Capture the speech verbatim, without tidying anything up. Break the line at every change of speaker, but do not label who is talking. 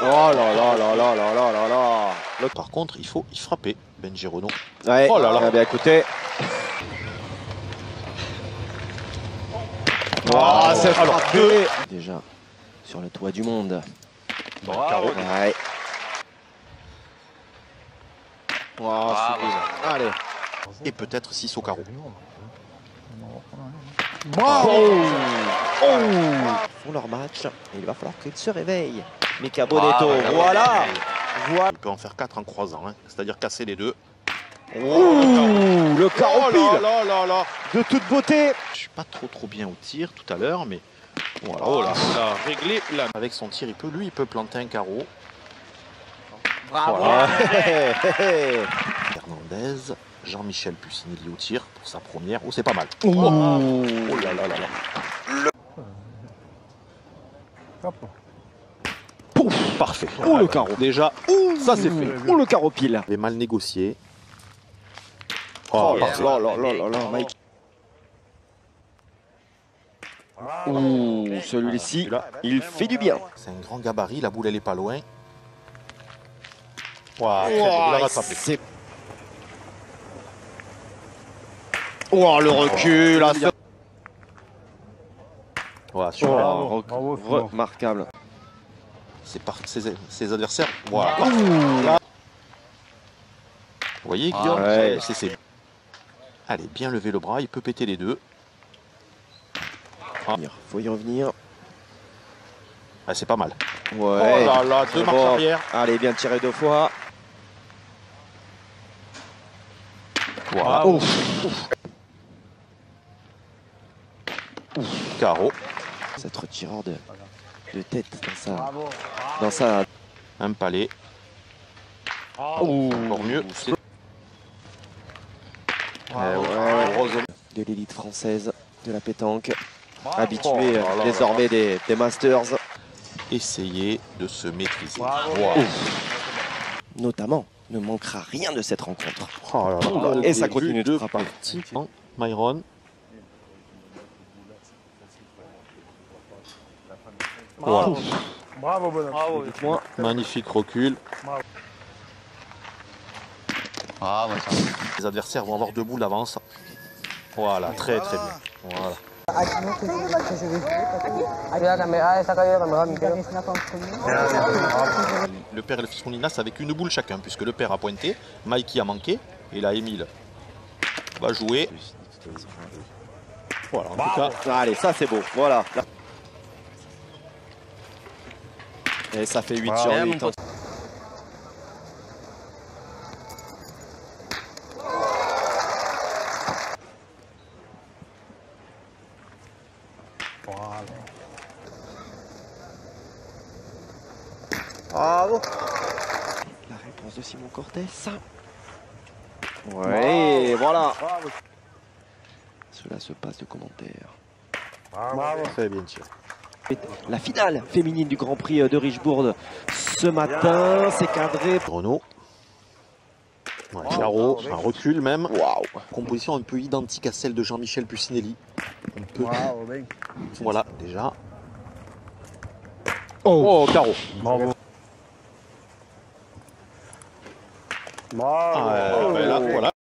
Oh là là là là là là là là.
Le... Par contre, il faut y frapper, Benji Renaud.
Ouais,
oh là là.
Bien écouté.
Oh,
oh c'est
frappé.
Déjà sur le toit du monde.
Bon, carreau.
Ouais. Oh,
ah,
bon. Allez.
Et peut-être six au carreau.
Bravo. Oh. Ils font leur match et il va falloir qu'ils se réveillent. Mika Bonetto,
ah,
voilà. Voilà.
Il peut en faire quatre en croisant, hein. C'est-à-dire casser les deux.
Oh, le carreau
oh
pile
là là là là.
de toute beauté.
Je suis pas trop trop bien au tir tout à l'heure, mais voilà,
oh
là, il a réglé là. Avec son tir, il peut, lui, il peut planter un carreau.
Bravo.
Voilà.
Hey, hey, hey.
Hernandez, Jean-Michel Pucinelli au tir pour sa première. Oh, c'est pas mal.
Oh,
oh là là là là. Pouf, parfait.
Oh, le carreau.
Déjà,
Ouh,
ça c'est fait.
Oh, le carreau pile.
Il avait mal négocié.
Oh,
Oh,
là
parfait.
là là là là là, Mike. Ouh, celui-ci, il fait du bien.
C'est un grand gabarit, la boule elle est pas loin. Wow, très bien, il l'a rattrapé.
C'est... Oh, le recul. là, ça-
Voilà, sur
Oh,
la-
re-
Bravo,
remarquable.
c'est par ses, ses adversaires. Voilà.
Ouh.
Vous voyez, Guillaume,
ouais.
c'est, c'est... Allez, bien lever le bras, il peut péter les deux. Ah.
Faut y revenir.
Ah, c'est pas mal.
Ouais.
Oh là là, deux
C'est
marches
bon.
arrière.
Allez, bien tiré deux fois.
Voilà.
Oh.
Carreau.
Cet retireur de, de tête dans sa... Dans sa...
Un palais.
Oh.
Encore mieux. C'est... Eh,
ouais,
ouais, heureusement.
De l'élite française, de la pétanque.
Oh
Habitué
là là
désormais des, des Masters.
Essayez de se maîtriser.
Bravo.
Wow.
Notamment, ne manquera rien de cette rencontre.
Oh là là.
Oh là, et ça continue de
de
frapper.
partie. Myron.
Bravo.
Wow.
Bravo, bonhomme.
Bravo.
Dites-moi.
Magnifique recul.
Ah, ouais, ça.
Les adversaires vont avoir deux boules d'avance. Voilà, très très bien. Voilà. Le père et le fils Moulinas avec une boule chacun, puisque le père a pointé, Mikey a manqué, et là Émile va jouer. Voilà, en tout cas,
Allez, ça c'est beau. Voilà. Et ça fait huit sur
Ouais,
huit.
mon
hein.
Bravo.
La réponse de Simon Cortés. Ouais, voilà.
Bravo.
Cela se passe de commentaires.
Bravo.
très bien tiré.
La finale féminine du Grand Prix de Richebourg ce matin, c'est cadré.
Renaud. Ouais, carreau, un recul même.
Waouh.
Composition un peu identique à celle de Jean-Michel Pucinelli. On peut...
Bravo, bien.
Voilà, déjà. Oh, carreau.
Bravo. Bravo.
Ah, ouais, là, voilà.